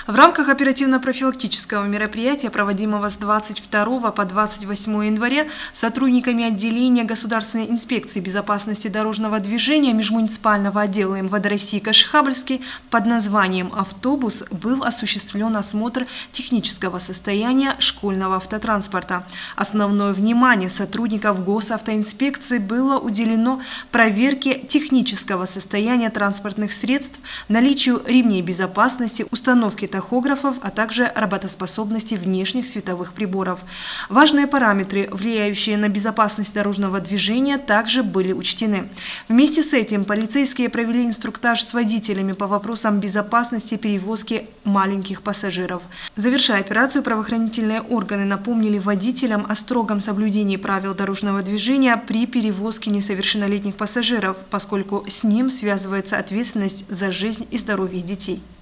В рамках оперативно-профилактического мероприятия, проводимого с 22 по 28 января, сотрудниками отделения Государственной инспекции безопасности дорожного движения межмуниципального отдела МВД России Кашихабльский под названием «Автобус» был осуществлен осмотр технического состояния школьного автотранспорта. Основное внимание сотрудников госавтоинспекции было уделено проверке технического состояния транспортных средств, наличию ремней безопасности, установке тахографов, а также работоспособности внешних световых приборов. Важные параметры, влияющие на безопасность дорожного движения, также были учтены. Вместе с этим полицейские провели инструктаж с водителями по вопросам безопасности перевозки маленьких пассажиров. Завершая операцию, правоохранительные органы напомнили водителям о строгом соблюдении правил дорожного движения при перевозке несовершеннолетних пассажиров, поскольку с ним связывается ответственность за жизнь и здоровье детей.